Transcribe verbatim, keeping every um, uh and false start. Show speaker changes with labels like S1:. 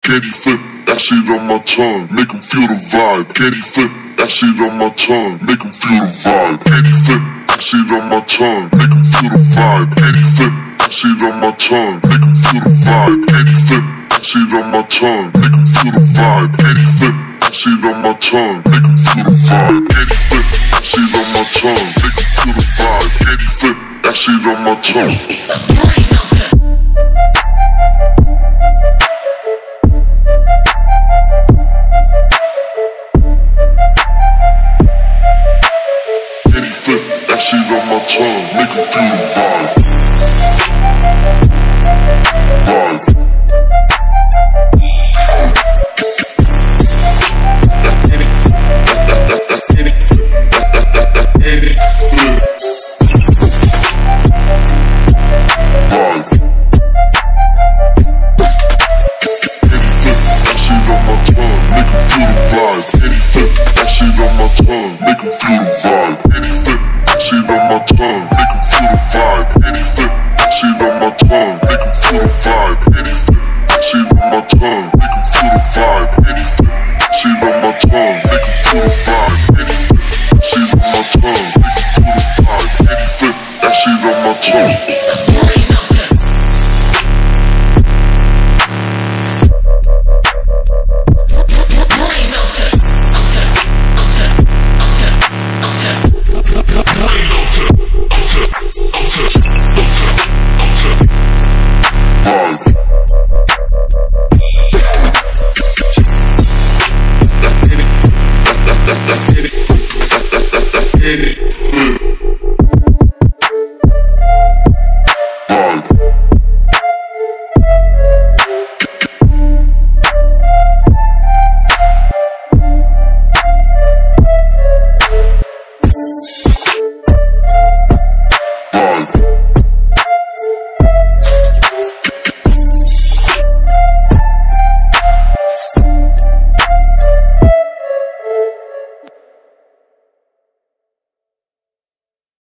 S1: Candy flip, that shit on my tongue, make him feel the vibe. Candy flip, that shit on my tongue, make him feel the vibe. Candy flip, that shit on my tongue, make him feel the vibe. Candy flip, that shit on my tongue, make him feel the vibe. Candy flip, that shit on my tongue, make him feel the vibe. Candy flip, that shit on my tongue, make him feel the vibe. Candy flip, that shit on my tongue, make him feel the vibe. Candy flip, that shit on my tongue.
S2: It's the brain melter.
S1: That shit on my tongue, make him feel the vibe. Vibe. That kitty flip, that that that that kitty flip, that that that that kitty flip. Vibe. Kitty flip, that shit on my tongue, make him feel the vibe. Kitty flip, that shit on my tongue, make him feel the vibe. Kitty flip. Shit on my tongue, make him feel the vibe. Kitty flip, shit on my tongue, make him feel the vibe. Kitty flip, shit on my tongue, make him feel the vibe. Kitty flip, shit on my tongue, make him feel the vibe. Kitty flip, shit on my tongue, make him feel the vibe. Kitty flip, that shit on my tongue.